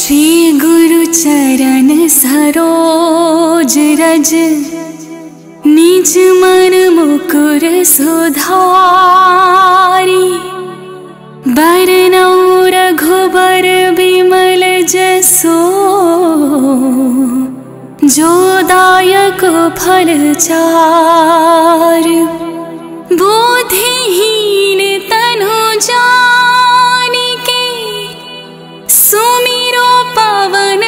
श्री गुरु चरण सरोज रज, निज मन मुकुर सुधारी। बरनउँ रघुबर बिमल जसो, जो दायक फल चार। बुद्धिहीन तनु जानिके, सुमिरो पवन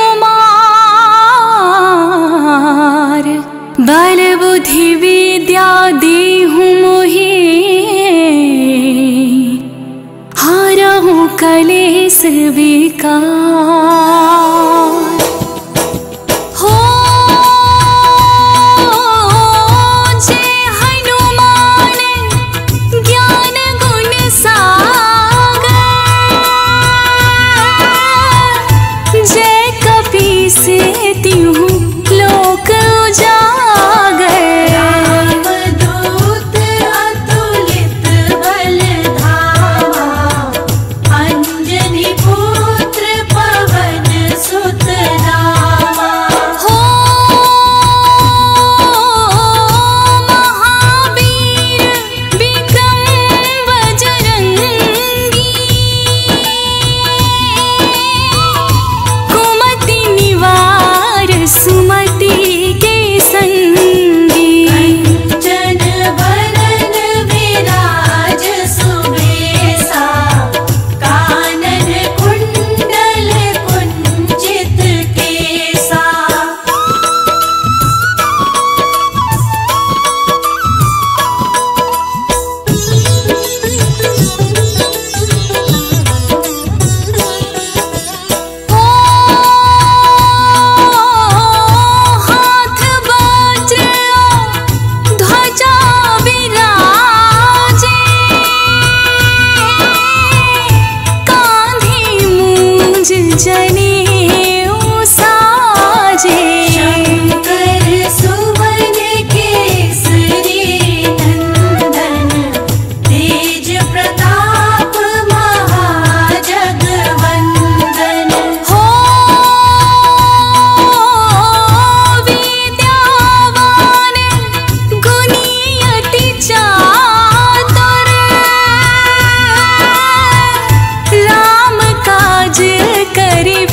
कुमार। बल बुद्धि विद्या देहु मोहि, हरहु कलेस विकार। करी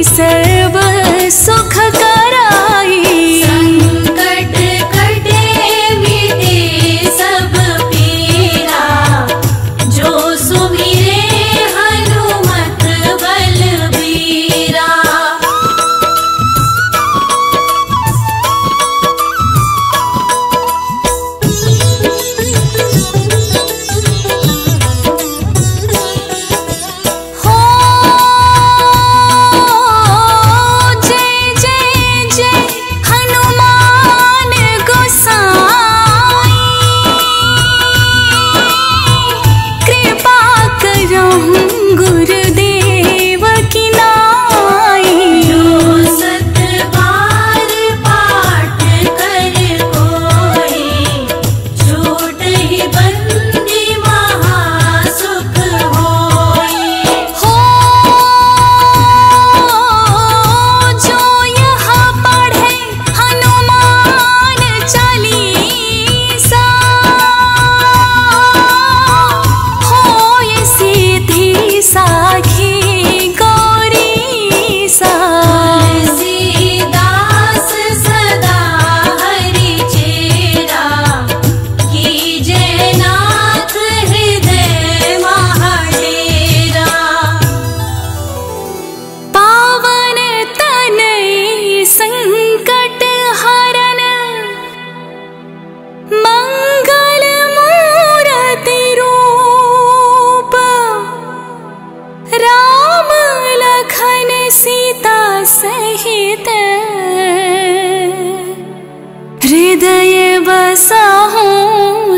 सर्व सुख कराई। संकट कटे मिटे सब पीरा, जो सुमिरे हनुमत बलबीरा। सहित हृदय बसाहूं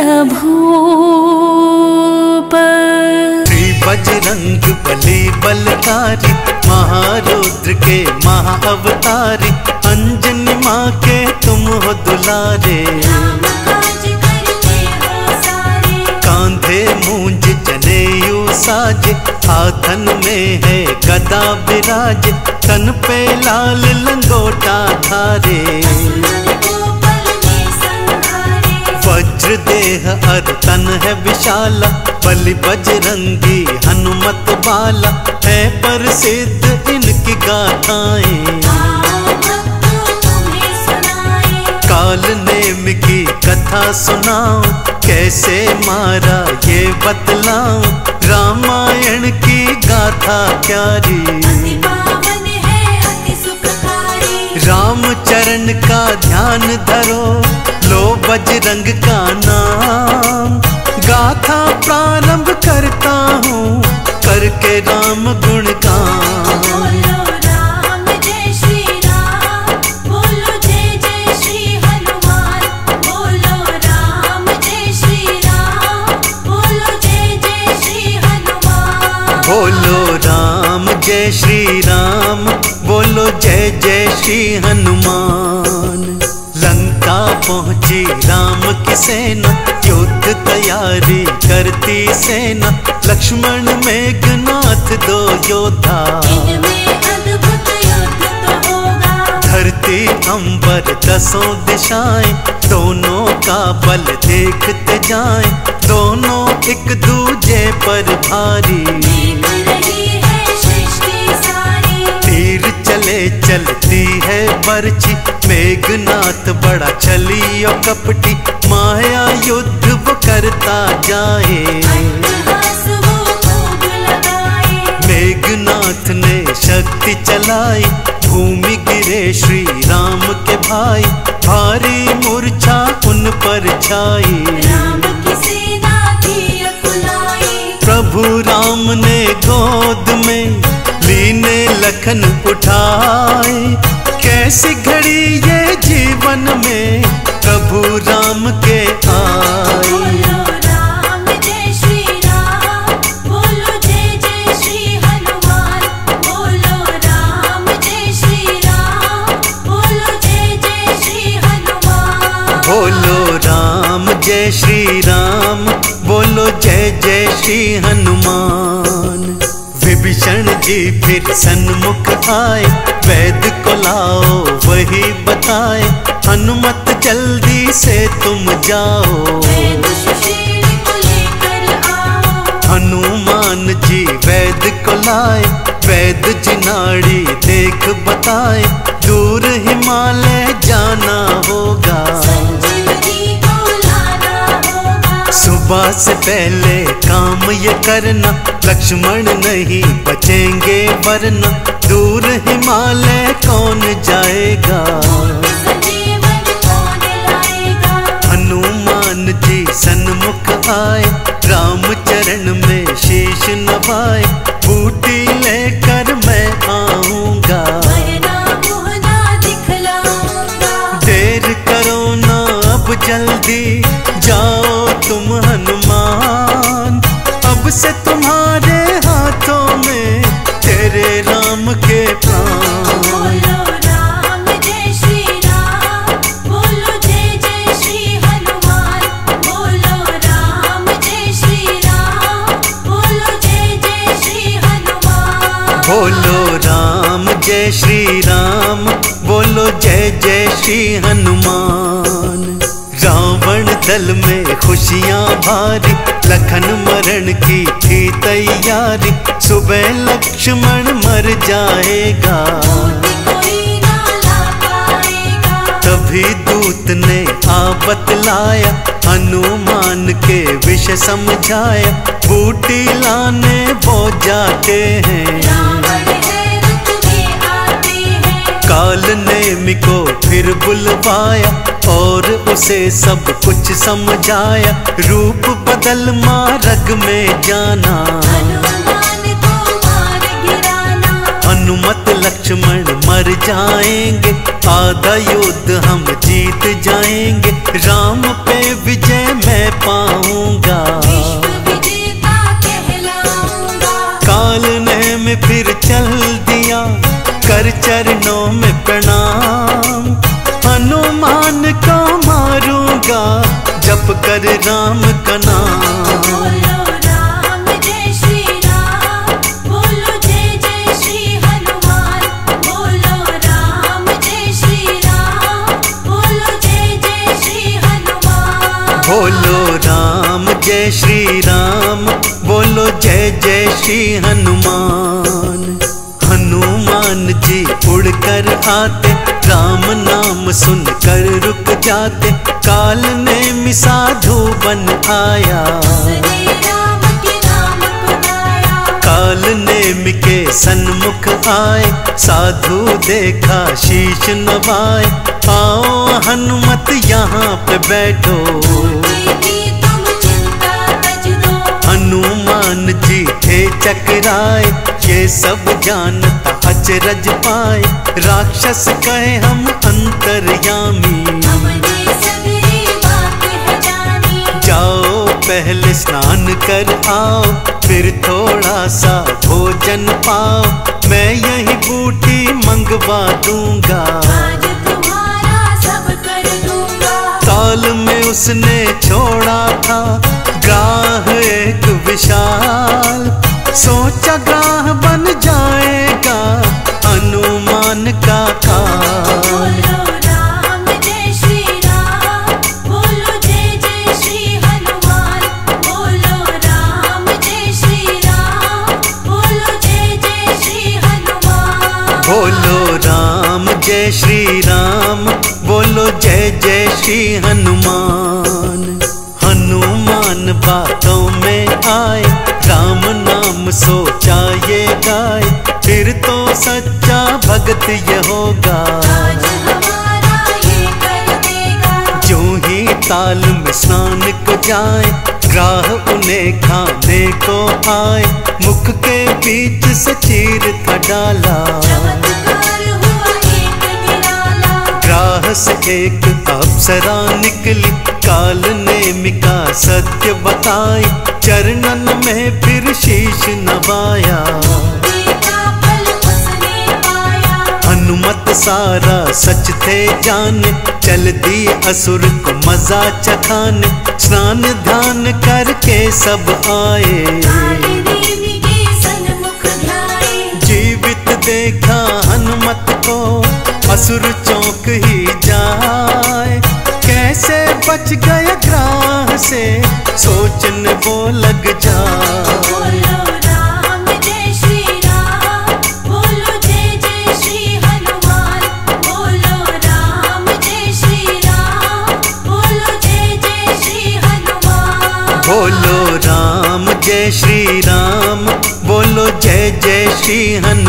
सुरभूप। श्री बजरंग बली बलकारी, महारुद्र के महाअवतारी, अंजनी माँ के तुम हो दुलारे। कांधे मूंज जनेऊ साजे, हाथन में है गदा विराज, तन पे लाल लंगोटा धारे। वज्र देह अर तन है विशाला, बलि बजरंगी हनुमत बाला, है प्रसिद्ध इनकी गाथाएं। काल नेम की कथा सुनाओ, कैसे मारा ये बतलाऊं, रामायण की गाथा प्यारी। राम चरण का ध्यान धरो, लो बजरंग का नाम, गाथा प्रारंभ करता हूँ करके राम गुणगान। बोलो राम जय श्री राम, बोलो जय जय श्री हनुमान। लंका पहुँची राम की सेना, युद्ध तैयारी करती सेना, लक्ष्मण मेघनाथ दो योद्धा। धरती अंबर दसों दिशाएं, दोनों का बल देखते जाएं, दोनों एक दूजे पर भारी। तीर चले चलती है बरछी, मेघनाथ बड़ा छली और कपटी, माया युद्ध वो करता जाए। मेघनाथ ने शक्ति चलाई, भूमि गिरे श्री राम के भाई, भारी मूर्छा उन पर छाई। प्रभु राम ने गोद में लीने लखन उठाए, कैसी घड़ी ये जीवन में प्रभु राम के आए। बोलो राम जय श्री राम, बोलो जय जय श्री हनुमान। विभीषण जी फिर सन्मुख आए, वैद्य को लाओ वही बताए, हनुमत जल्दी से तुम जाओ। हनुमान हनुमान जी वैद को लाए, वैद जी नाड़ी देख बताए, दूर हिमालय जाना होगा, संजीवनी को लाना होगा। सुबह से पहले काम ये करना, लक्ष्मण नहीं बचेंगे वरना, दूर हिमालय कौन जाएगा, संजीवन कौन लाएगा। हनुमान जी सन्मुख आए, राम चरण में शीश नवाए, बूटी लेकर मैं आऊंगा, वरना मुँह ना दिखलाऊंगा। देर करो ना अब जल्दी, जाओ तुम हनुमान, अब से तुम्हारे हाथों में तेरे राम के प्राण। बोलो राम जय श्री राम, बोलो जय जय श्री हनुमान। बोलो राम जय श्री राम, बोलो जय जय श्री हनुमान। बोलो राम जय श्री राम, बोलो जय जय श्री हनुमान। रावण दल में खुशियां भारी, लखन मरण की थी तैयारी, सुबह लक्ष्मण मर जाएगा, कोई ना ला पाएगा। तभी दूत ने आ बतलाया, हनुमान के विष समझाया, बूटी लाने वो जाते हैं, रावण है रुत में आते हैं। काल नेमि को फिर बुलवाया, और उसे सब कुछ समझाया, रूप बदल मार्ग में जाना, हनुमान को मार गिराना। हनुमत लक्ष्मण मर जाएंगे, आधा युद्ध हम जीत जाएंगे, राम पे विजय मैं पाऊंगा, विश्व विजेता कहलाऊंगा। काल ने में फिर चल दिया, कर चरणों में प्रणाम, हनुमान को मारूंगा, जप कर राम का नाम। बोलो राम जय श्री राम, बोलो जय जय श्री हनुमान। बोलो राम जय श्री राम, बोलो जय जय श्री हनुमान। बोलो राम जय श्री राम, बोलो जय जय श्री हनुमान। हनुमान जी उड़कर आते, राम नाम सुनकर रुक जाते, काल ने साधु बन आया, उसने राम के नाम को गाया। काल नेमि के सन्मुख आए, साधु देखा शीश नवाए, आओ हनुमत यहाँ पे बैठो, दीदी तुम चिंता तज दो। हनुमान जी थे चकराए, ये सब जानता अचरज पाए, राक्षस कहे हम अंतर्यामी, हमने सगरी बात है जानी। जाओ पहले स्नान कर आओ, फिर थोड़ा सा भोजन पाओ, मैं यही बूटी मंगवा दूंगा, आज तुम्हारा सब कर दूंगा। ताल में उसने छोड़ा था ग्राह एक विशाल, सोचा ग्राह बन जाएगा हनुमान का काल। बोलो राम जय श्री राम, बोलो जय जय श्री हनुमान। बोलो राम जय श्री राम, बोलो जय जय श्री हनुमान। बोलो राम जय श्री राम, बोलो जय जय श्री हनुमान। हनुमान बातों में आए, राम नाम सोचा ये गाए, फिर तो सच्चा भगत ये होगा, आज हमारा ये कर देगा। जो ही ताल में स्नान को जाए, ग्राह उन्हें खाने को आए, मुख के बीच से चीर था डाला, चमत्कार हुआ एक निराला। ग्राह से एक अप्सरा निकली, काल नेमि का सत्य बताई, चरणन में फिर शीश नवाया, देखा फल उसने पाया। हनुमत सारा सच थे जाने, चल दिए असुर को मजा चखाने, स्नान ध्यान करके सब आए, काल नेमि के सन्मुख ध्याए। जीवित देखा हनुमत को, असुर चौंक ही जाए, कैसे बच गए ग्राह से, सोचने वो लग जाए। बोलो राम श्री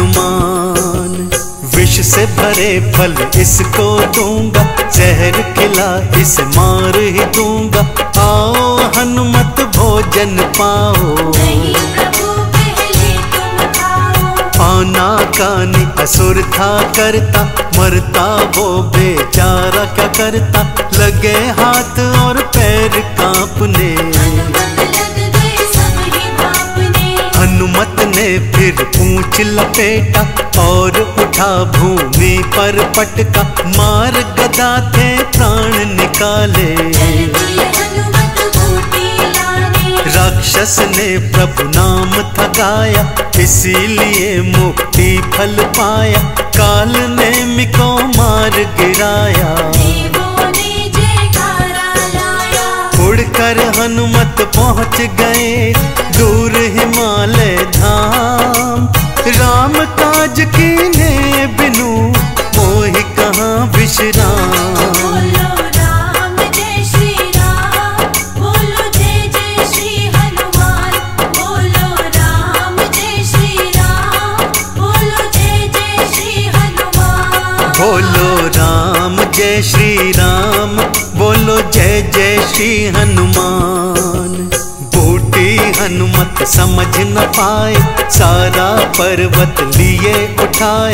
हनुमान। विष से भरे फल इसको दूंगा, जहर खिला इसे मार ही दूंगा। आओ हनुमत भोजन पाओ, नहीं प्रभु पहले तुम खाओ। आना कानी असुर था करता, मरता वो बेचारा क्या करता। लगे हाथ और पैर कांपने, हनुमत लग गए सब ही भापने। हनुमत ने फिर पूंछ लपेटा और उठा भूमि पर पटका। मार गदा थे प्राण निकाले, चल दिए हनुमत बूटी लाने। राक्षस ने प्रभु नाम था गाया, इसीलिए मुक्ति फल पाया। काल ने मिको मार गिराया, देवों ने जयकारा लाया। उड़कर हनुमत पहुँच गए दूर हिमालय धाम। राम काज कीने बिनु मोहि कहाँ विश्राम। बोलो राम जय श्री राम, बोलो जय जय श्री हनुमान। बोलो राम जय श्री राम, बोलो जय जय श्री हनुमान। बोलो राम जय श्री राम, बोलो जय जय श्री हनुमान। बूटी हनुमत समझ न पाए, सारा पर्वत लिए उठाए।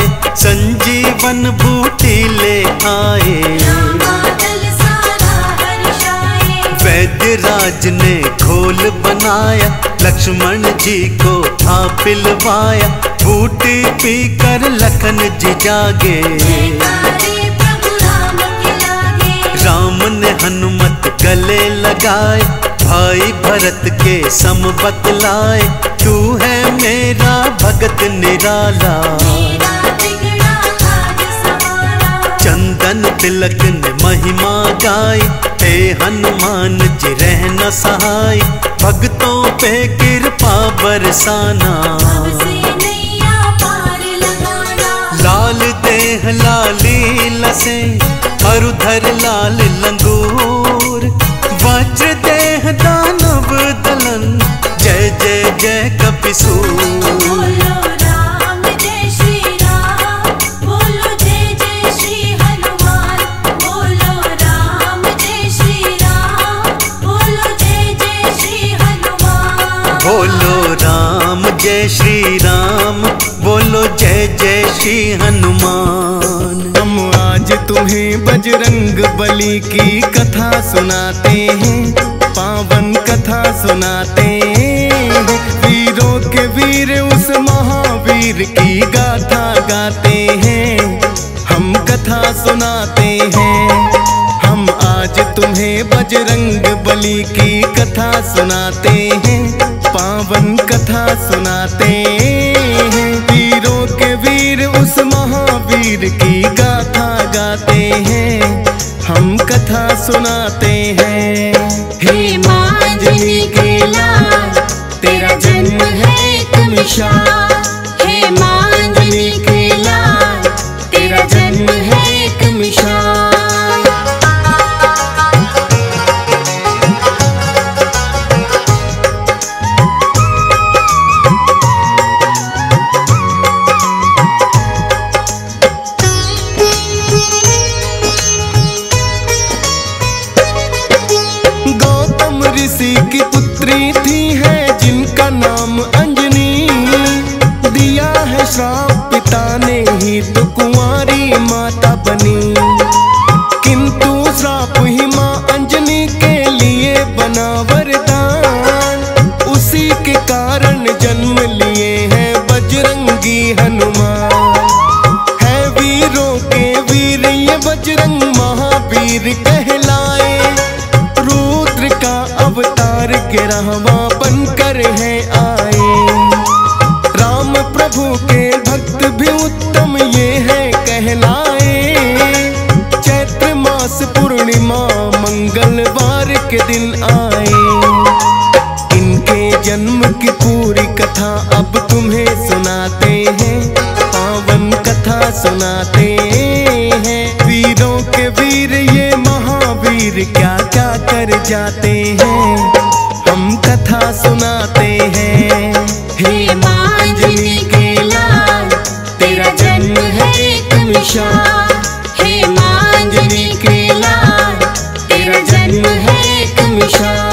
संजीवन बूटी ले आए, रामादल सारा हर्षाए। वैद्य राज ने घोल बनाया, लक्ष्मण जी को था पिलवाया। बूटी पीकर लखन जी जागे, जयकारे प्रभु राम के लागे। राम ने हनुमत गले लगाए। भाई भरत के सम बतलाए, तू है मेरा भगत निराला। मेरा बिगड़ा काज सवारा। चंदन तिलक ने महिमा गाई, हे हनुमान जी रह न सहाय। भक्तों पे कृपा बरसाना, हमसे नैया पार लगाना। लाल देह लाली लसे, अरुधर लाल लंगूर। वज्र देह दानव दलन, जय जय जय कपिसूर। बोलो राम जय श्री राम, बोलो जय जय श्री हनुमान। बोलो राम जय श्री राम, बोलो जय जय श्री हनुमान। बोलो राम जय श्री राम, बोलो जय जय श्री हनुमान। हम आज तुम्हें बजरंग बली की कथा सुनाते हैं, पावन कथा सुनाते हैं। वीरों के वीर उस महावीर की गाथा गाते हैं, हम कथा सुनाते हैं। हम आज तुम्हें बजरंग बली की कथा सुनाते हैं, पावन कथा सुनाते हैं। वीरों के वीर उस महावीर की गाथा गाते हैं, हम कथा सुनाते हैं। हे मांझली के लाल, तेरा जन्म है एक मिसाल। हे मांझली के लाल, तेरा जन्म है एक मिसाल। ऋषि की पुत्री थी है जिनका नाम अंजनी। दिया है श्राप पिता ने ही तो कुंवारी माता बनी। किंतु श्राप ही माँ अंजनी के लिए बना वरदान। उसी के कारण जन्म लिए हैं बजरंगी हनुमान। है वीरों के वीर ये बजरंग महावीर कहलाए। रुद्र का अवतार गिरहवा बनकर है आए। राम प्रभु के भक्त भी उत्तम ये है कहलाए। चैत्र मास पूर्णिमा मंगलवार के दिन आए। इनके जन्म की पूरी कथा अब तुम्हें सुनाते हैं, पावन कथा सुनाते हैं। वीरों के वीर ये महावीर क्या क्या कर जाते हैं, हम कथा सुनाते हैं। हे मांझली के लाल, मिशाल, हे मांजनी के लाल, तेरा जन्म है एक मिशाल।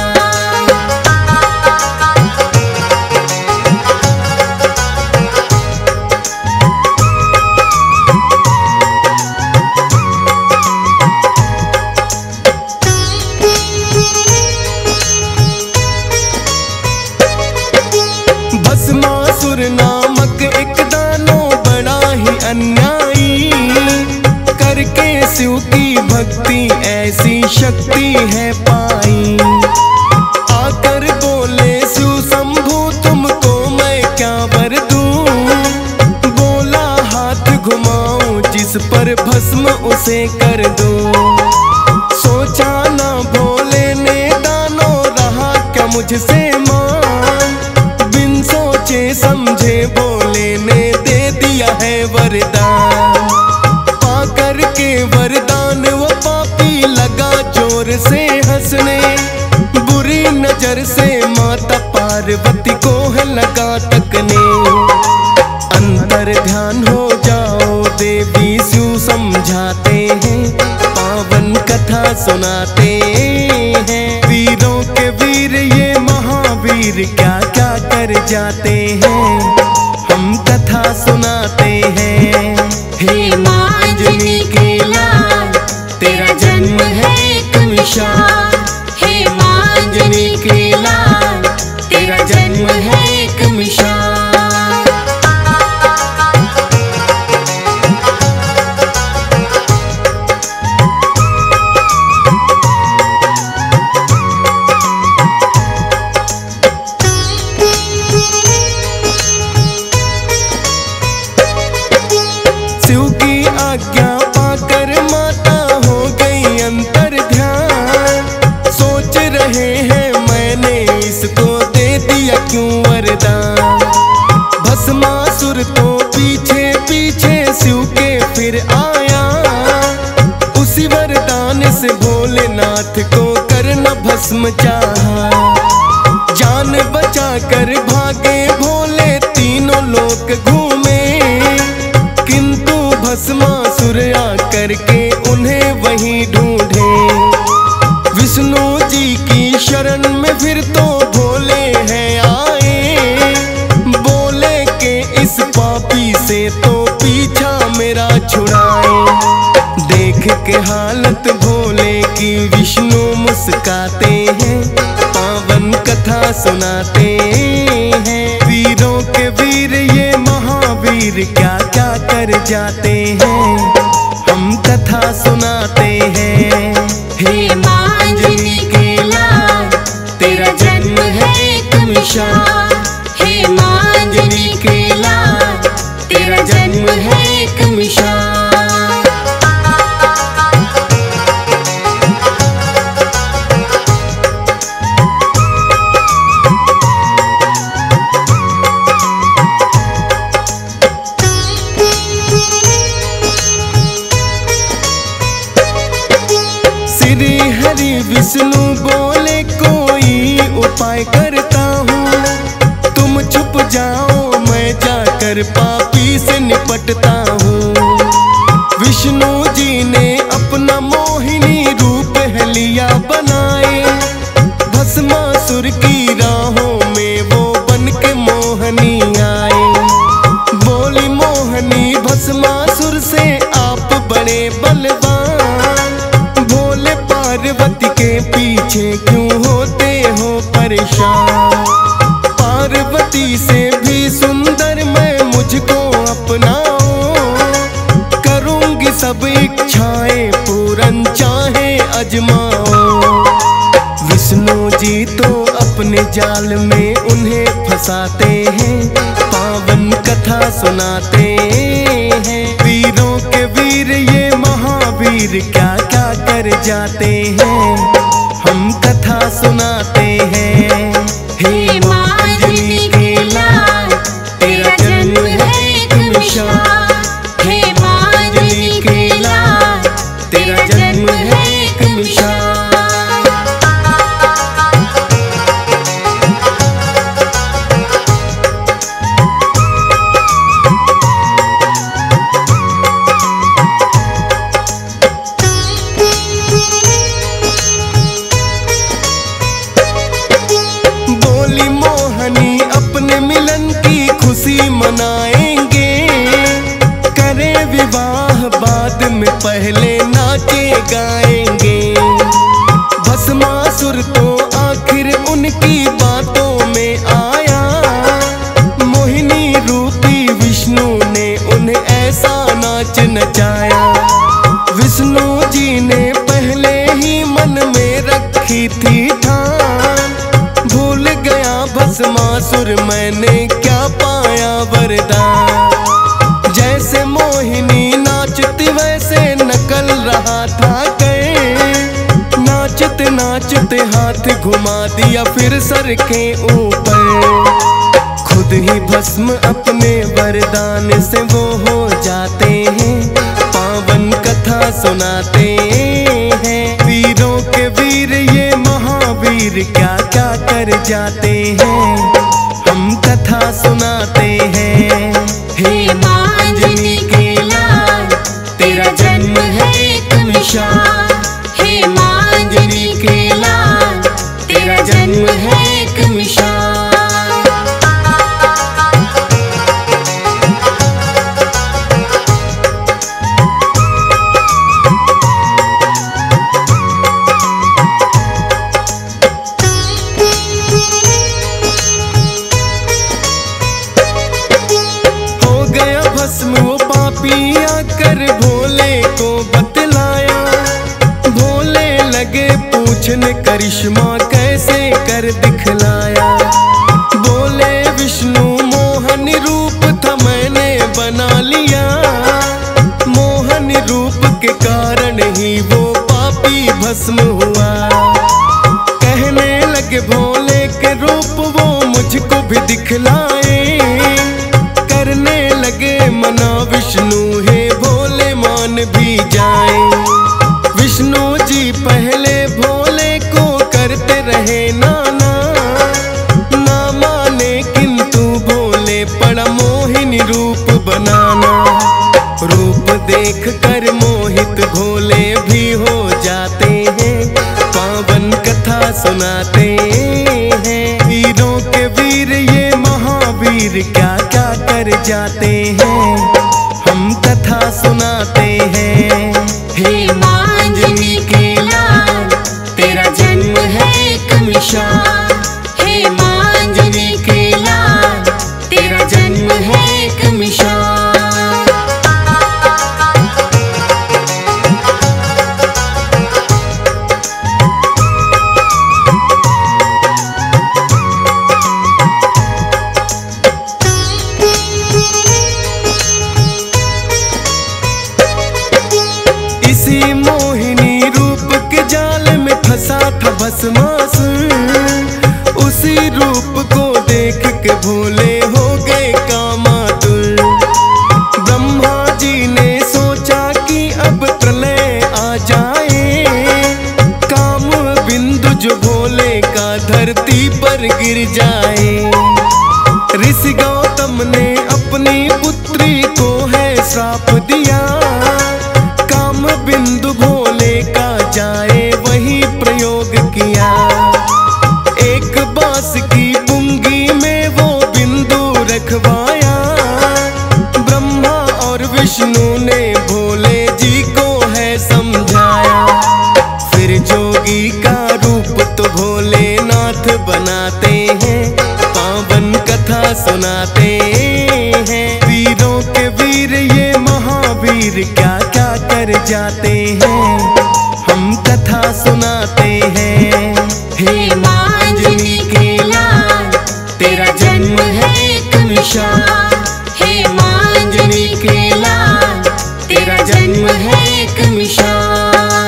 भस्मासुर नामक एक दानव बड़ा ही अन्यायी, करके शिव की भक्ति ऐसी शक्ति है पाई। आकर बोले शिव शंभु तुमको मैं क्या वर दूं, बोला हाथ घुमाऊं जिस पर भस्म उसे कर दूं। सोचा ना भोले ने दानव रहा क्या मुझसे समझे बोले ने दे दिया है वरदान। पाकर के वरदान वो पापी लगा जोर से हंसने, बुरी नजर से माता पार्वती को है लगा तकने। अंतर ध्यान हो जाओ देवी शिव समझाते हैं, पावन कथा सुनाते हैं। वीरों के वीर ये महावीर क्या क्या कर जाते हैं, हम कथा सुनाते हैं। हे मांजनी के लाल, तेरा जन्म है एक मिशाल, हे मांजनी के लाल, तेरा जन्म है एक मिशाल। शिव की आज्ञा पाकर माता हो गई अंतर ध्यान, सोच रहे हैं मैंने इसको दे दिया क्यों वरदान। भस्मासुर तो पीछे पीछे शिव के फिर आया, उसी वरदान से भोलेनाथ को करना भस्म चाहा। जान बचा कर भागे भोले तीनों लोक घूमे, किंतु भस्मासुर आकर के उन्हें वहीं ढूंढे। विष्णु जी की शरण में फिर तो भोले हैं आए, बोले के इस पापी से तो पीछा मेरा छुड़ाए। देख के हालत भोले की विष्णु मुस्काते हैं, पावन कथा सुनाते हैं। वीरों के वीर ये महावीर क्या क्या कर जाते हैं, हम कथा सुनाते हैं। हे मांजनी के लाल, तेरा जन्म है एक मिशाल, हे मांजनी के लाल, तेरा जन्म है एक मिशाल। श्री हरि विष्णु बोले कोई उपाय करता हूँ, तुम छुप जाओ मैं जाकर पापी से निपटता हूँ। विष्णु जी ने अपना मोहिनी रूप लिया बनाए, भस्मासुर की राहों में वो बन के मोहनी आए। बोली मोहनी भस्मासुर से आप बड़े बलवान, भोले पार्वती के पीछे क्यों होते हो परेशान। पार्वती से भी सुंदर मैं मुझको अपनाओ, करूंगी सब इच्छाएं पूरन चाहे अजमाओ। विष्णु जी तो अपने जाल में उन्हें फंसाते हैं, पावन कथा सुनाते हैं। वीरों के वीर ये महावीर क्या क्या कर जाते हैं, हम कथा सुनाते हैं। हे मांजनी के लाल, तेरा जन्म है एक मिशाल, हे मांजनी के लाल, तेरा जन्म है एक मिशाल। विवाह बाद में पहले नाचे गाएंगे। भस्मासुर तो आखिर उनकी बातों में आया, मोहिनी रूपी विष्णु ने उन्हें ऐसा नाच नचाया। विष्णु जी ने पहले ही मन में रखी थी ठान, भूल गया भस्मासुर मैंने क्या पाया वरदान। जैसे मोहिनी नाचती वैसे नकल रहा था कहीं, नाचते नाचते हाथ घुमा दिया फिर सर के ऊपर। खुद ही भस्म अपने वरदान से वो हो जाते हैं, पावन कथा सुनाते हैं। वीरों के वीर ये महावीर क्या क्या कर जाते हैं, हम कथा सुनाते हैं। हे माँ अंजनी के लाल, तेरा जन्म है एक मिसाल। हे माँ अंजनी के लाल, तेरा जन्म है एक मिसाल। वो पापी आकर भोले को बतलाया, भोले लगे पूछने करिश्मा कैसे कर दिखलाया। बोले विष्णु मोहन रूप था मैंने बना लिया, मोहन रूप के कारण ही वो पापी भस्म हुआ। कहने लगे भोले के रूप वो मुझको भी दिखलाए, करने लगे मना विष्णु हे भोले मान भी जाए। विष्णु जी पहले भोले को करते रहे नाना, ना माने किंतु भोले पड़ा मोहिनी रूप बनाना। रूप देख कर मोहित भोले भी हो जाते हैं, पावन कथा सुनाते हैं। वीरों के वीर ये महावीर क्या क्या कर जाते हैं, हम कथा सुनाते हैं। हे माँ अंजनी के लाल, तेरा जन्म है एक मिसाल। हे माँ अंजनी के लाल, तेरा जन्म है एक मिसाल। इसी मोहिनी रूप के जाल में फंसा था भस्मासुर, उसी रूप को देख के भोले हो गए कामातुर। ब्रह्मा जी ने सोचा कि अब प्रलय आ जाए, काम बिंदु जो भोले का धरती पर गिर जाए। ऋषि गौतम ने अपनी पुत्री को है श्राप दिया, बिंदु भोले का जाए वही प्रयोग किया। एक बांस की पुंगी में वो बिंदु रखवाया, ब्रह्मा और विष्णु ने भोले जी को है समझाया। फिर जोगी का रूप तो भोलेनाथ बनाते हैं, पावन कथा सुनाते हैं। वीरों के वीर ये महावीर क्या क्या कर जाते हैं, हम कथा सुनाते हैं। हे माँ अंजनी के लाल, तेरा जन्म है एक मिसाल। हे माँ अंजनी के लाल, तेरा जन्म है एक मिसाल।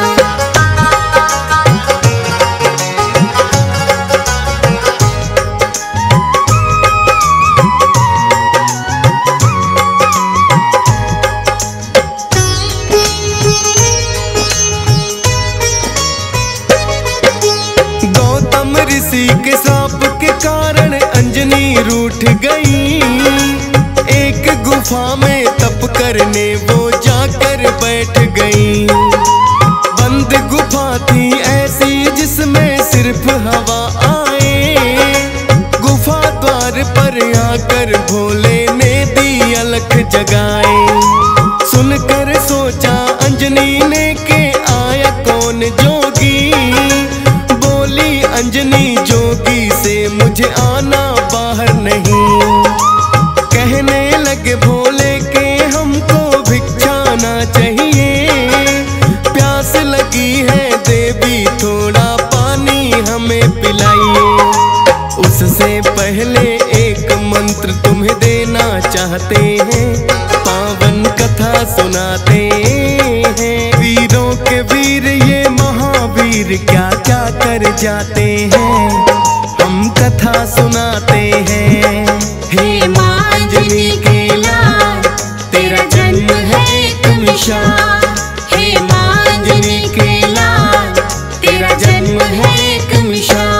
ऋषि के श्राप के कारण अंजनी रूठ गई, एक गुफा में तप करने वो जाकर बैठ गई। बंद गुफा थी ऐसी जिसमें सिर्फ हवा आए, गुफा द्वार पर आकर भोले ने दी अलख जगाए। सुन सुनकर सोचा अंजनी ने के आया कौन जोगी। बोली अंजनी जोगी से मुझे आना बाहर नहीं। कहने लगे भोले के हमको भिक्षा ना चाहिए। प्यास लगी है देवी थोड़ा पानी हमें पिलाइए। उससे पहले एक मंत्र तुम्हें देना चाहते हैं, पावन कथा सुनाते हैं। वीरों के वीर ये महावीर क्या क्या कर जाते हैं, हम कथा सुनाते हैं। हे माँ अंजनी के लाल, तेरा जन्म है एक मिसाल। हे माँ अंजनी के लाल, तेरा जन्म है एक मिसाल।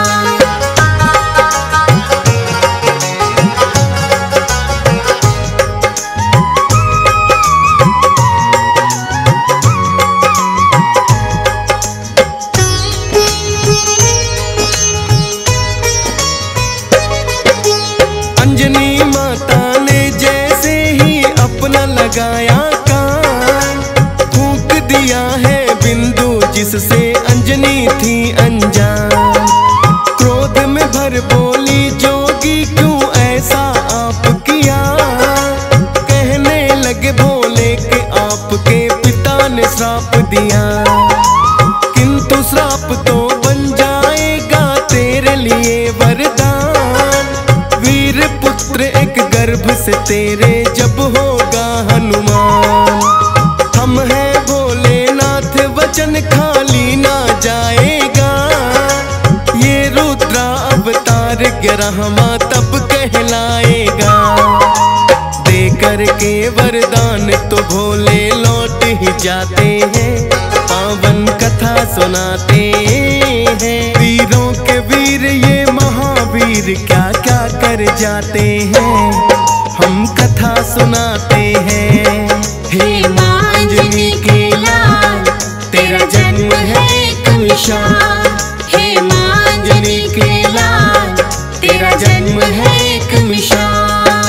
अंजनी माता ने जैसे ही अपना लगाया कान, फूंक दिया है बिंदु जिससे अंजनी थी अनजान। क्रोध में भर बोली जोगी क्यों ऐसा आप किया। कहने लगे भोले के आपके पिता ने श्राप दिया। किंतु श्राप तो बन जाएगा तेरे लिए वरदान। वीर पुत्र एक गर्भ से तेरे जब होगा हनुमान। हम हैं भोलेनाथ वचन खाली ना जाएगा। ये रुद्रा अवतार 11वां तब कहलाएगा। दे करके वरदान तो भोले लौट ही जाते हैं, पावन कथा सुनाते हैं। वीरों के वीर ये महावीर क्या क्या कर जाते हैं, हम कथा सुनाते हैं। हे माँ अंजनी के लाल, तेरा जन्म है एक मिसाल। हे माँ अंजनी के लाल, तेरा जन्म है एक मिसाल।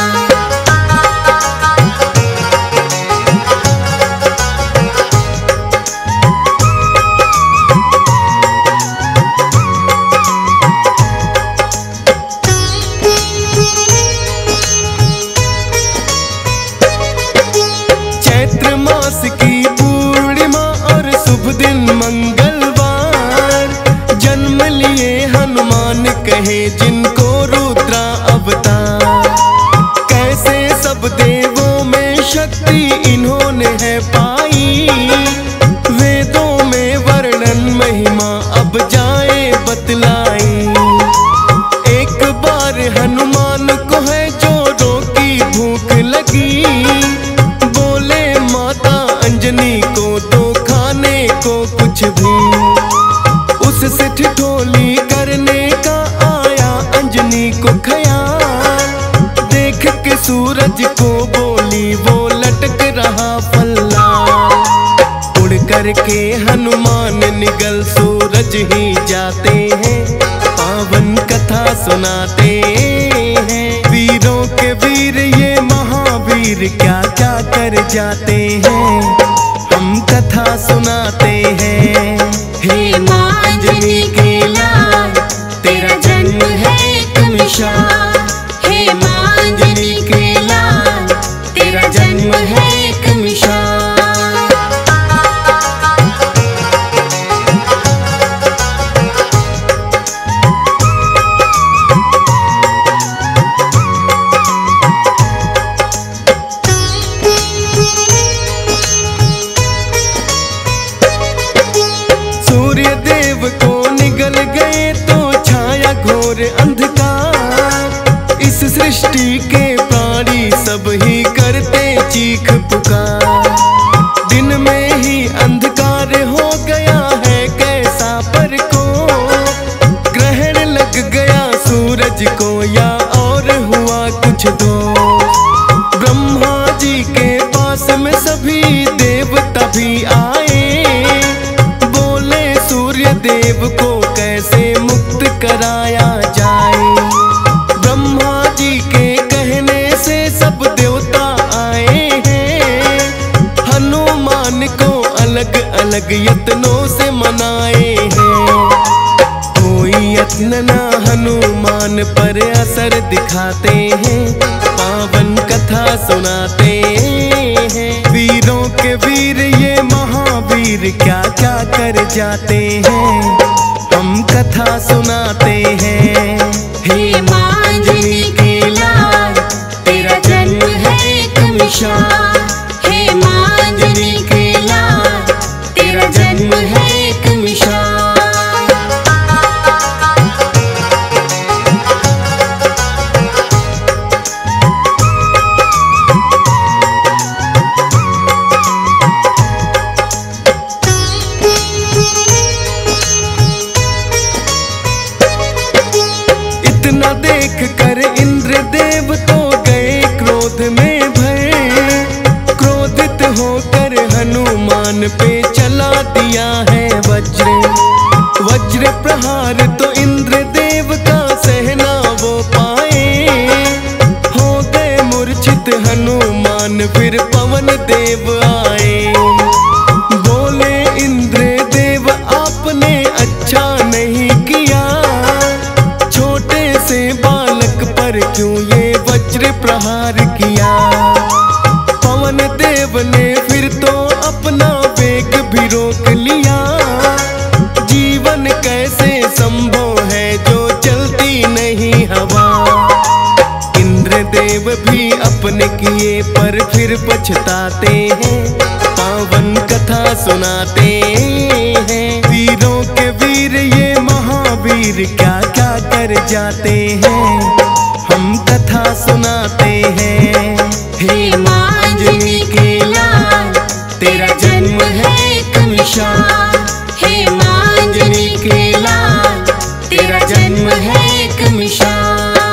चैत्र मास की पूर्णिमा और शुभ दिन मंगलवार, जन्म लिए हनुमान कहे जिनको रुद्रा अवतार। कैसे सब देवों में शक्ति इन्होंने है पाई। वेदों में वर्णन महिमा अब जाए बतलाई। एक बार हनुमान को है जोरों की भूख लगी। बोले माता अंजनी को तो खाने को कुछ भी। उससे ठिठोली करने का आया अंजनी को ख्याल। देख के सूरज को बोली वो लटक रहा फल्ला। उड़ करके हनुमान निगल सूरज ही जाते हैं, पावन कथा सुनाते हैं। वीरों के वीर ये महावीर क्या क्या कर जाते हैं, हम कथा सुनाते हैं। हे माँ अंजनी के लाल, तेरा जन्म है एक मिसाल। हे माँ अंजनी के लाल, तेरा जन्म है एक मिसाल। सूर्य देव को निगल गए तो छाया घोर अंधकार। इस सृष्टि के प्राणी सब ही करते चीख पुकार। दिन में ही अंधकार हो गया है कैसा पर को। ग्रहण लग गया सूरज को या और हुआ कुछ दो। ब्रह्मा जी के पास में सभी देवता भी आए। बोले सूर्य देव को कैसे मुक्त कराया जाए। ब्रह्मा जी के कहने से सब देवता आए हैं। अलग यत्नों से मनाए हैं। कोई यत्न ना हनुमान पर असर दिखाते हैं, पावन कथा सुनाते हैं। वीरों के वीर ये महावीर क्या क्या कर जाते हैं, हम कथा सुनाते हैं। हे मांझनी के लाल, तेरा जन्म है एक मिसाल। हे मांझनी के लाल, तेरा जन्म है एक मिसाल। इतना देख कर इंद्रदेव तो गए क्रोध में भय, क्रोधित होकर हनुमान पे चला दिया है वज्र। वज्र प्रहार तो इंद्रदेव का सहना वो पाए, हो गए मूर्छित हनुमान फिर पवन देव आए। बोले इंद्रदेव आपने अच्छा नहीं किया, छोटे से बालक पर क्यों ये वज्र प्रहार किया। पवन देव ने फिर तो अपना वेग भी रोक लिया, जीवन कैसे संभव है जो चलती नहीं हवा। इंद्रदेव भी अपने किए पर फिर पछताते हैं, पावन कथा सुनाते हैं। वीरों के वीर ये महावीर क्या क्या कर जाते हैं, हम कथा सुनाते हैं। हे मांझनी के लाल, तेरा जन्म है एक मिसाल। हे मांझनी के लाल, तेरा जन्म है एक मिसाल।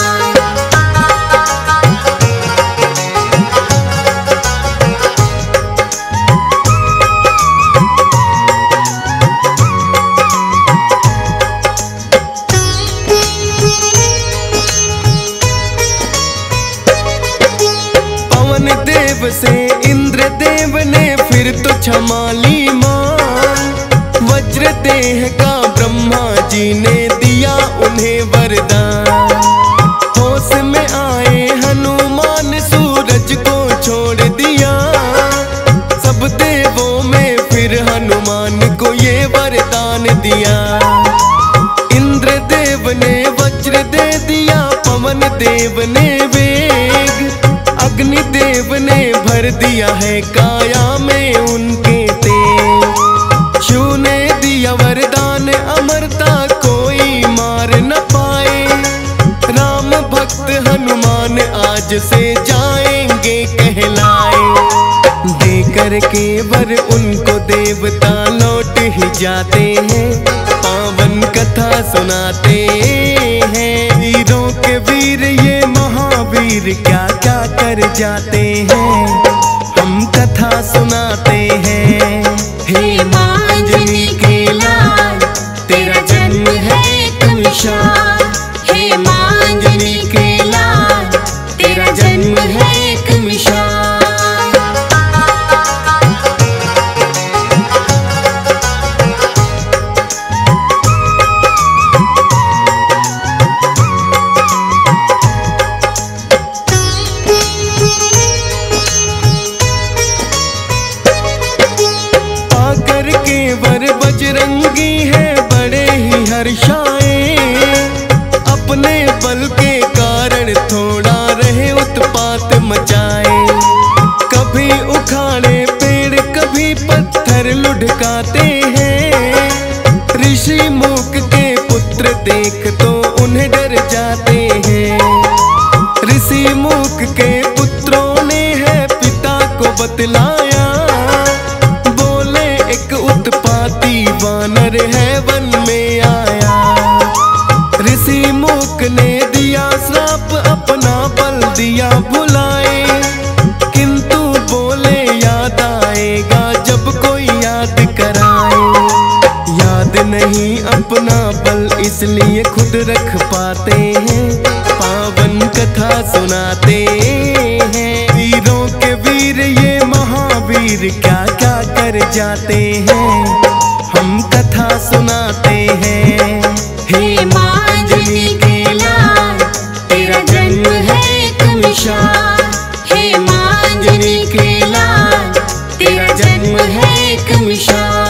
पवन देव से इंद्रदेव ने फिर तो क्षमा ली मान, वज्र देह का ब्रह्मा जी ने दिया उन्हें वरदान। होश में आए हनुमान सूरज को छोड़ दिया, सब देवों में फिर हनुमान को ये वरदान दिया। इंद्रदेव ने वज्र दे दिया, पवन देव ने वेग, अग्निदेव ने भर दिया है काया में उनके तेज। शिव ने दिया वरदान अमरता कोई मार न पाए, राम भक्त हनुमान आज से जाएंगे कहलाए। देकर के वर उनको देवता लौट ही जाते हैं, पावन कथा सुनाते हैं। वीरों के वीर ये महावीर क्या क्या कर जाते हैं, हम कथा सुनाते हैं। हे मांझनी के लाल, तेरा जन्म है एक मिसाल। हे मांझनी के लाल, तेरा जन्म है एक मिसाल। पाकर के वर बजरंगी है बड़े ही हर्षाए, अपने बल के कारण थोड़ा रहे उत्पात मचाए। कभी उखाड़े पेड़ कभी पत्थर लुढ़काते हैं, ऋषि मूक के पुत्र देख तो उन्हें डर जाते हैं। ऋषि मूक के पुत्रों ने है पिता को बतलाया, बोले एक उत्पाती वानर है वन में आया। ऋषि मूक ने दिया श्राप अपना बल दिया भुलाए, किंतु बोले याद आएगा जब कोई याद कराए। याद नहीं अपना बल इसलिए खुद रख पाते हैं, पावन कथा सुनाते हैं। वीरों के वीर ये महावीर क्या क्या कर जाते हैं, हम कथा सुनाते हैं। हे माँ अंजनी के लाल, तेरा जन्म है एक मिसाल। हे माँ अंजनी के लाल, तेरा जन्म है एक मिसाल।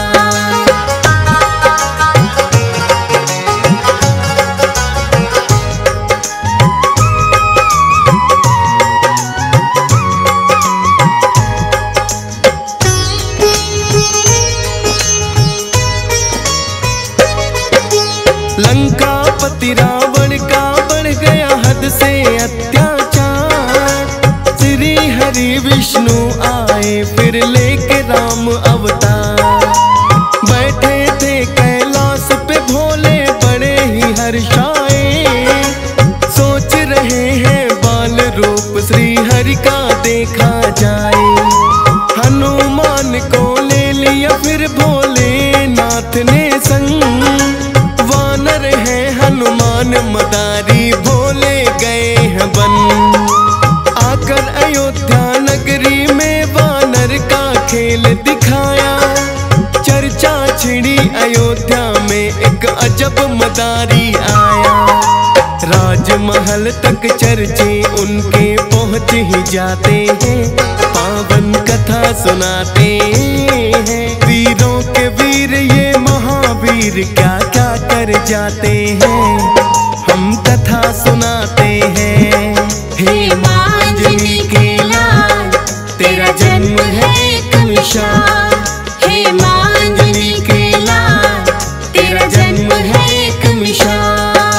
लंकापति रावण का बढ़ गया हद से अत्याचार। श्री हरि विष्णु आए फिर लेके राम अवतार। बैठे थे कैलाश पे भोले बड़े ही हर्षाए, सोच रहे हैं बाल रूप श्री हरि का देखा जाए। हनुमान को ले लिया फिर भोलेनाथ ने संग, वानर है हनुमान मदारी भोले गए हैं बन। आकर अयोध्या नगरी में वानर का खेल दिखाया, चर्चा छिड़ी अयोध्या में एक अजब मदारी आया। राजमहल तक चर्चे उनके पहुँच ही जाते हैं, पावन कथा सुनाते हैं। वीरों के वीर ये महावीर क्या क्या कर जाते हैं, हम कथा सुनाते हैं। हे माँ अंजनी के लाल, तेरा जन्म है एक मिसाल। हे माँ अंजनी के लाल, तेरा जन्म है एक मिसाल।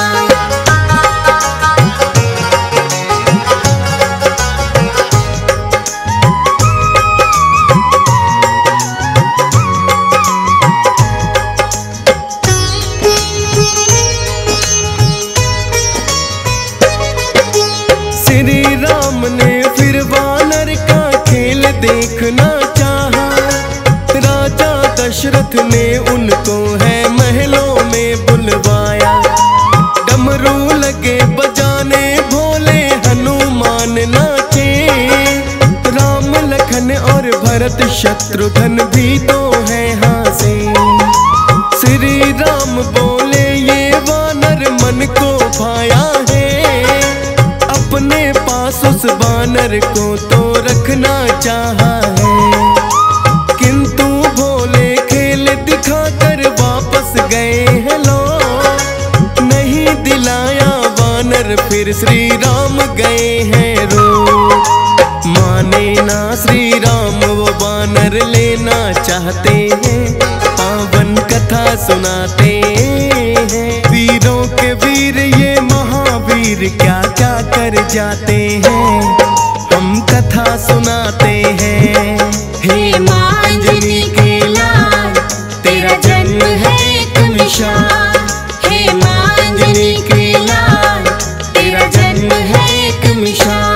श्री राम ने फिर वानर का खेल देखना चाहा। राजा दशरथ ने उनको है महलों में बुलवाया। डमरू लगे बजाने भोले हनुमान नाचे। राम लखन और भरत शत्रुघ्न भी तो है हासे। श्री राम बोले ये वानर मन को भाया है, अपने पास उस वानर को तो रखना चाहा है। किंतु भोले खेल दिखाकर वापस गए हैं लोग, नहीं दिलाया वानर फिर श्री राम गए हैं रो। माने ना श्री राम वो वानर लेना चाहते हैं, पावन कथा सुनाते हैं। वीरों के वीर ये महावीर क्या क्या कर जाते हैं, हम कथा सुनाते हैं। हे माँ अंजनी के लाल, तेरा जन्म है एक मिसाल। हे माँ अंजनी के लाल, तेरा जन्म है एक मिसाल।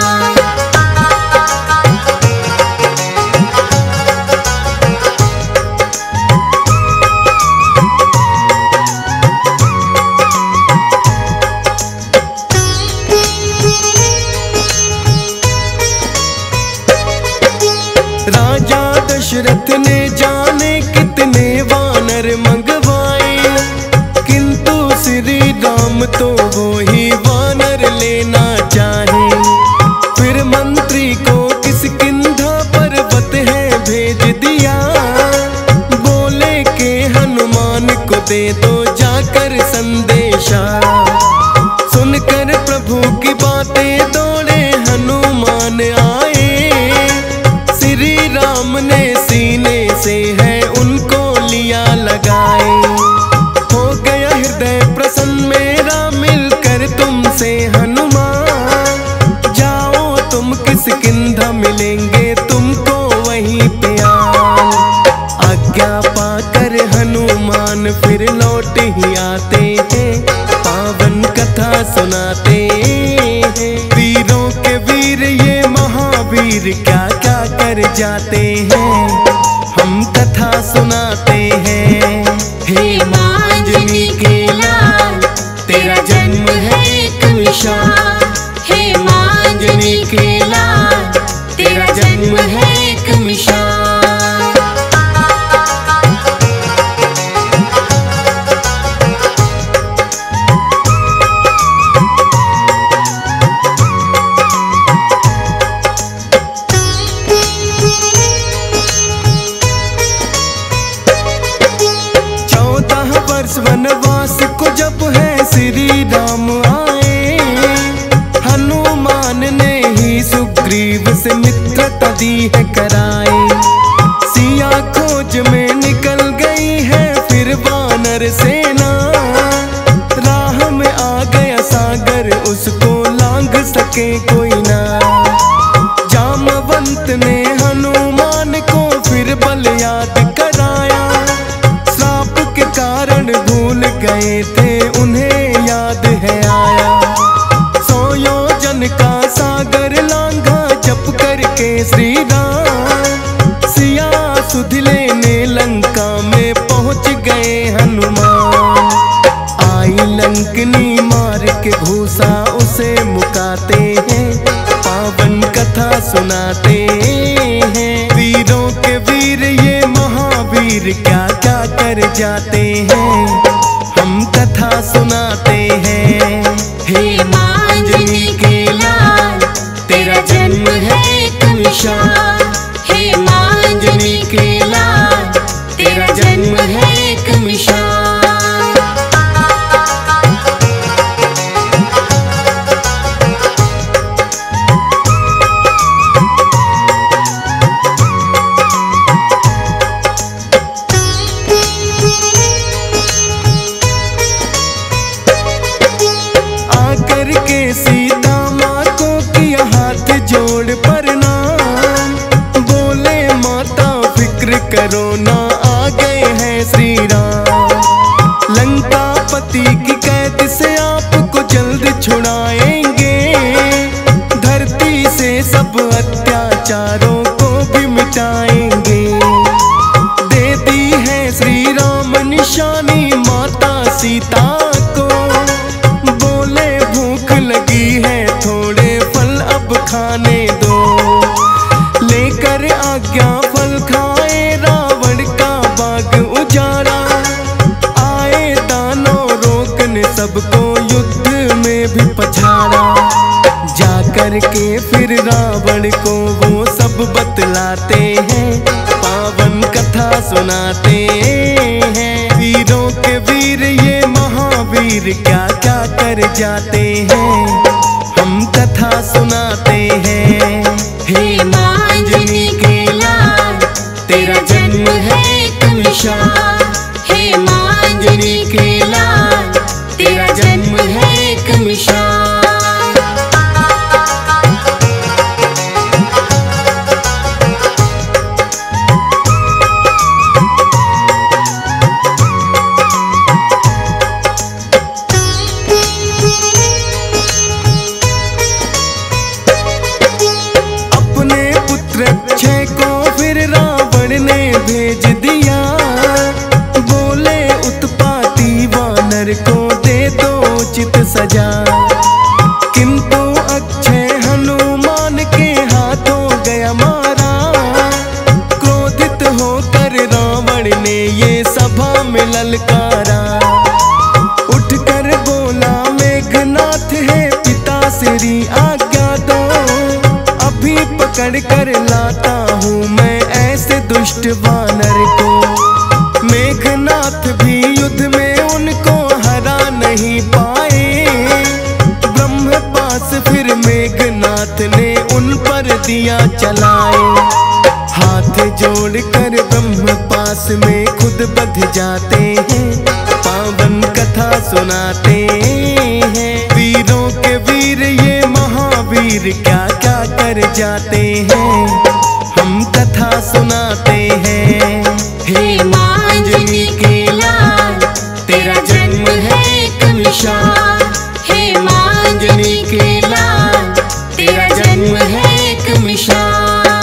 राजा दशरथ ने जाने कितने वानर मंगवाए, किंतु श्री राम तो वो ही वानर लेना चाहे। फिर मंत्री को किष्किंधा पर्वत है भेज दिया, बोले के हनुमान को दे दो जाकर संदेशा। सुनकर प्रभु की बातें दौड़े हनुमान आए। श्री राम ने सीने से है उनको लिया लगाए। हो गया हृदय प्रसन्न मेरा मिलकर तुमसे हनुमान। जाओ तुम किष्किंधा मिलेंगे तुमको वहीं पे आन। आज्ञा पाकर हनुमान फिर लौट ही आते हैं, पावन कथा सुनाते हैं। वीरों के वीर ये महावीर क्या क्या कर जाते हैं, हम कथा सुनाते हैं। हे माँ अंजनी के लाल, तेरा जन्म है एक मिसाल। हे माँ अंजनी के लाल, तेरा जन्म है एक मिसाल। वर्ष वनवास को जब है श्री राम आए, हनुमान ने ही सुग्रीव से मित्रता दी है कराए। सिया खोज में निकल गई है फिर वानर सेना, राह में आ गया सागर उसको लांघ सके कोई ना। जामवंत ने हनुमान को फिर बल याद कराया, श्राप के कारण भूल गए थे उन्हें याद है आया। 100 योजन का सागर लांघा जप करके श्री राम, सिया सुध लेने लंका में पहुंच गए हनुमान। आई लंकनी मार के भूसा उसे मुकाते हैं, पावन कथा सुनाते हैं। वीरों के वीर ये महावीर क्या क्या कर जाते हैं, हम कथा सुनाते हैं। हे मांजनी के लाल तेरा जन्म है एक मिसाल, हे मांजनी के लाल तेरा जन्म है एक मिसाल। आकर के सीता माँ को किया हाथ जोड़ प्रणाम, बोले माता फिक्र करो ना आ गए हैं श्री राम। लंका पति की कैद से आपको जल्द छुड़ाएंगे, धरती से सब अत्याचारों को भी मिटाएंगे। दे दी है श्री राम निशानी माता सीता को, बोले भूख लगी है थोड़े फल अब खाने दो। लेकर आज्ञा फल खाए रावण का बाग उजाड़ा, आए दानव रोकने सबको युद्ध में भी पछाड़ा। जाकर के फिर रावण को वो सब बतलाते हैं, पावन कथा सुनाते हैं। वीरों के वीर ये महावीर क्या क्या कर जाते हैं, हम कथा सुनाते हैं। हे मांजनी के लाल तेरा जन्म है एक मिसाल, हे मांजनी के लाल तेरा जन्म है एक मिसाल। अक्षय को फिर रावण ने भेज दिया, बोले उत्पाती वानर को दे दो उचित सजा। किंतु अक्षय हनुमान के हाथों गया मारा, क्रोधित होकर रावण ने ये सभा में ललकारा। उठकर बोला मेघनाथ है पिता श्री आज्ञा दो, अभी पकड़ कर लाता हूँ मैं ऐसे दुष्ट वानर को। मेघनाथ भी युद्ध में उनको हरा नहीं पाए, ब्रह्म पास फिर मेघनाथ ने उन पर दिया चलाए। हाथ जोड़कर ब्रह्म पास में खुद बध जाते हैं, पावन कथा सुनाते हैं। वीरों के वीर ये महावीर क्या क्या कर जाते हैं, हम कथा सुनाते हैं। हे मांजनी के लाल तेरा जन्म है एक मिसाल, हे मांजनी के लाल तेरा जन्म है एक मिसाल।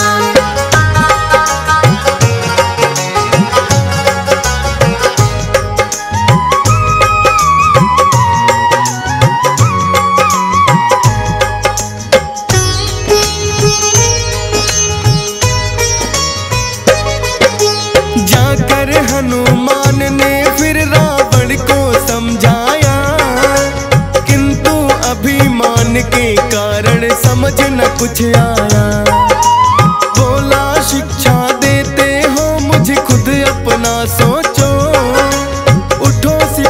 हनुमान ने फिर रावण को समझाया, किंतु अभिमान के कारण समझ न कुछ आया। बोला शिक्षा देते हो मुझे खुद अपना सोचो, उठो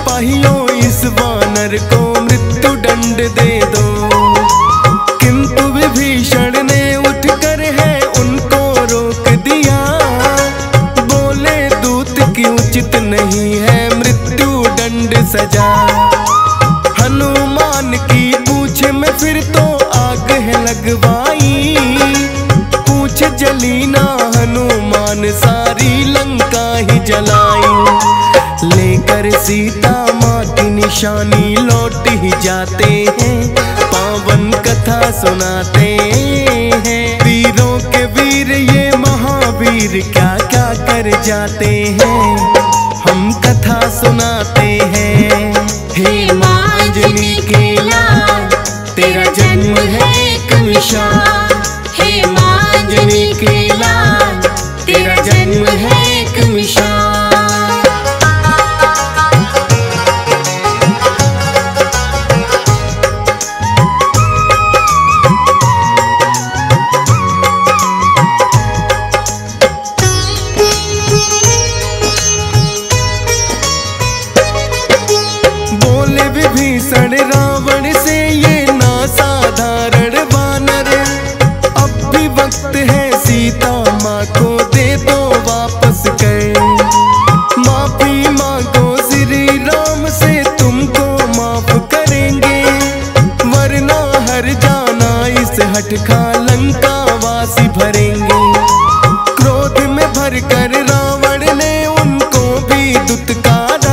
कि उचित नहीं है मृत्यु दंड सजा। हनुमान की पूछ में फिर तो आग है लगवाई, पूछ जली ना हनुमान सारी लंका ही जलाई। लेकर सीता माँ की निशानी लौट ही जाते हैं, पावन कथा सुनाते हैं। वीरों के वीर ये महावीर क्या क्या कर जाते हैं, हम कथा सुनाते हैं। हे माँ अंजनी के लाल तेरा जन्म है एक मिसाल, हे माँ अंजनी के लाल तेरा जन्म है एक मिसाल। विभीषण रावण से ये ना साधारण वानर, अब भी वक्त है सीता माँ को दे दो वापस कर। माफी मांगो श्री राम से तुमको माफ करेंगे, वरना हर जाना इस हठखा लंका वासी भरेंगे। क्रोध में भरकर रावण ने उनको भी दुत्कारा,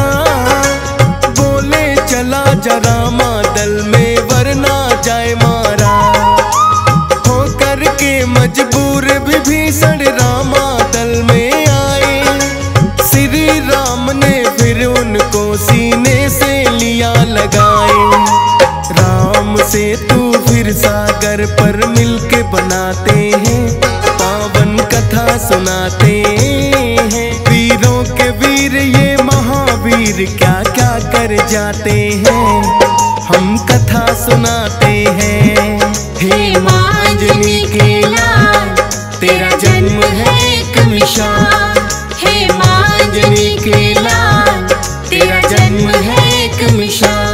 चला जरा दल में वरना जाए मारा। होकर के मजबूर विभीषण रामा दल में आए, श्री राम ने फिर उनको सीने से लिया लगाए। राम से तू फिर सागर पर मिलके बनाते हैं, पावन कथा सुनाते हैं। वीरों के वीर ये महावीर क्या क्या कर जाते हैं, हम कथा सुनाते हैं। हे माँ अंजनी के लाल तेरा जन्म है एक मिसाल, हे माँ अंजनी के लाल तेरा जन्म है एक मिसाल।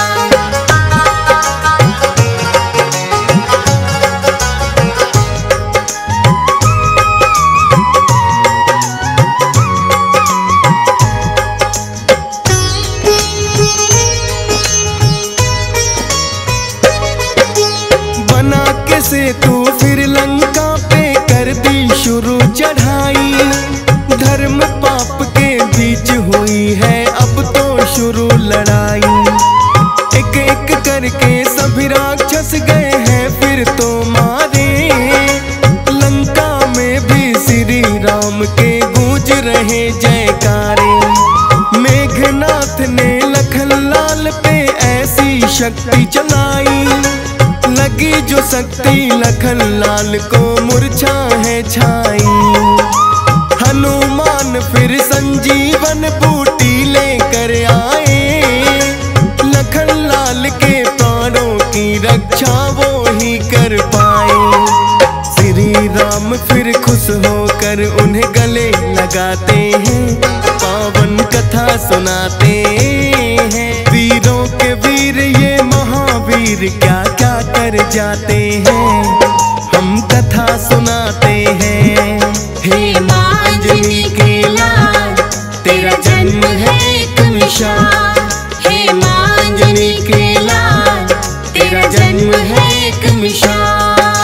से तू फिर लंका पे कर दी शुरू चढ़ाई, धर्म पाप के बीच हुई है अब तो शुरू लड़ाई। एक एक करके सभी राक्षस गए हैं फिर तो मारे, लंका में भी श्री राम के गूंज रहे जयकारे। मेघनाथ ने लखन लाल पे ऐसी शक्ति चलाई, लगी जो शक्ति लखन लाल को मूर्छा है छाई। हनुमान फिर संजीवन बूटी लेकर आए, लखन लाल के प्राणों की रक्षा वो ही कर पाए। श्री राम फिर खुश होकर उन्हें गले लगाते हैं, पावन कथा सुनाते हैं। वीरों के वीर ये महावीर क्या क्या कर जाते हैं, हम कथा सुनाते हैं। हे माँ अंजनी के लाल तेरा जन्म है एक मिसाल, हे माँ अंजनी के लाल तेरा जन्म है एक मिसाल।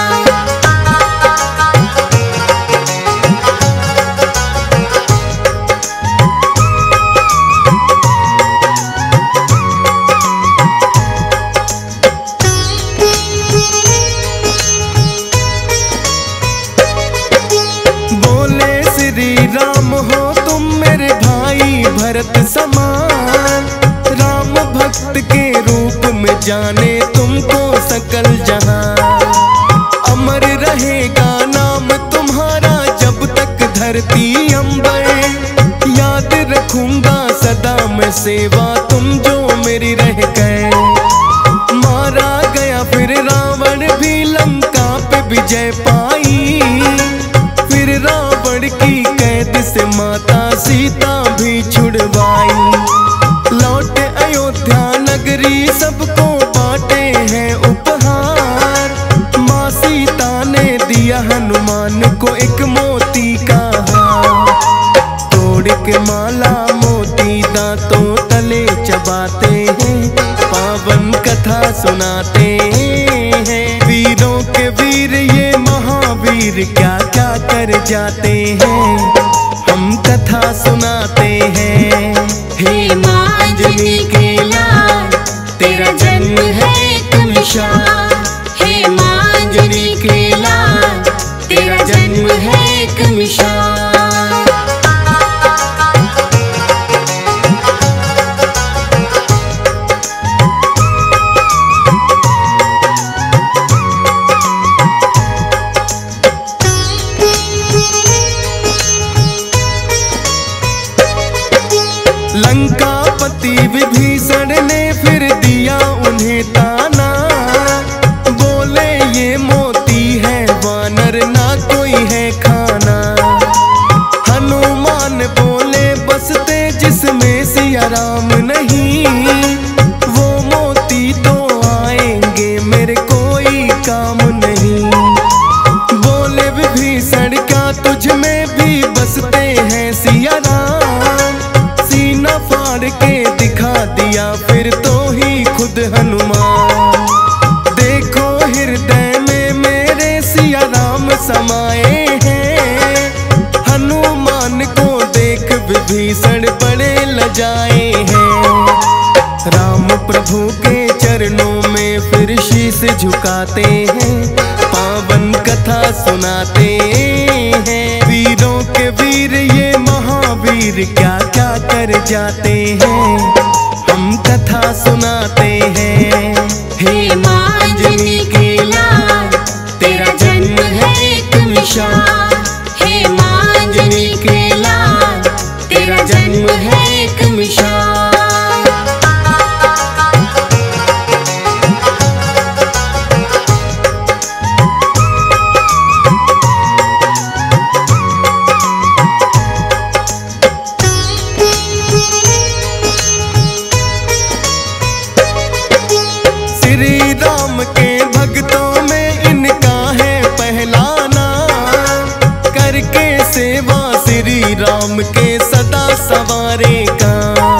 राम हो तुम मेरे भाई भरत समान, राम भक्त के रूप में जाने तुमको सकल जहां। अमर रहेगा नाम तुम्हारा जब तक धरती अंबर, याद रखूंगा सदा मैं सेवा तुम जो मेरी रह गए। मारा गया फिर रावण भी लंका पे विजय पाई, फिर रावण की कैद से माता सीता भी छुड़वाई। लौट अयोध्या नगरी सबको बांटे हैं उपहार, माँ सीता ने दिया हनुमान को एक मोती का हार। तोड़ तोड़ के माला मोती दांतों तले चबाते हैं, पावन कथा सुनाते हैं। वीरों के वीर ये महावीर क्या क्या कर जाते हैं, हम कथा सुनाते हैं। हे माँ अंजनी के लाल, तेरा जन्म है एक मिसाल। हे माँ अंजनी के लाल, तेरा जन्म है एक मिसाल। लंकापति विभीषण ने फिर दिया उन्हें ताना, बोले ये मोती है वानर ना कोई है खाना। हनुमान बोले बसते जिसमें सिया राम नहीं, वो मोती तो आएंगे मेरे कोई काम नहीं। बोले विभीषण क्या तुझ में भी बसते हैं सिया राम, फाड़ के दिखा दिया फिर तो ही खुद हनुमान। देखो हृदय में मेरे सिया राम समाए हैं, हनुमान को देख विभीषण बड़े लजाए हैं। राम प्रभु के चरणों में फिर शीश झुकाते हैं, पावन कथा सुनाते हैं। वीरों के वीर ये महावीर क्या क्या कर जाते हैं, हम कथा सुनाते हैं। हे माँ अंजनी के लाल, तेरा जन्म है एक मिसाल। हे माँ अंजनी के लाल, तेरा जन्म है एक मिसाल। श्री राम के भक्तों में इनका है पहला नाम, करके सेवा श्री राम के सदा सवारे का।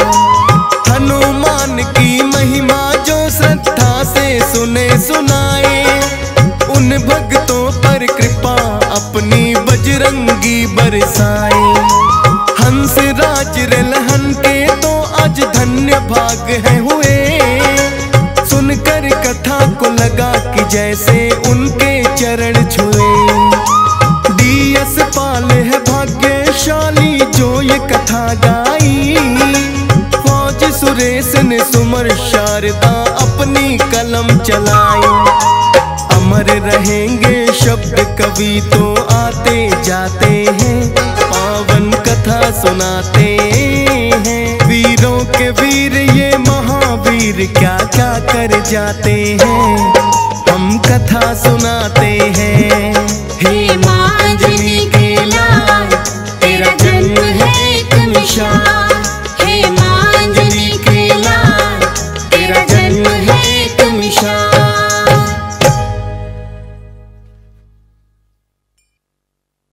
हनुमान की महिमा जो श्रद्धा से सुने सुनाए, उन भक्तों पर कृपा अपनी बजरंगी बरसाए। हंस राज रलहन के तो आज धन्य भाग है हुए, सुनकर कथा को लगा कि जैसे उनके चरण छुए। डीएस पाल है भाग्यशाली जो ये कथा गाई, फौज सुरेश ने सुमर शारदा अपनी कलम चलाई। अमर रहेंगे शब्द कवि तो आते जाते हैं, पावन कथा सुनाते हैं। वीरों के वीर ये महावीर क्या क्या कर जाते हैं, हम कथा सुनाते हैं। हे माँ अंजनी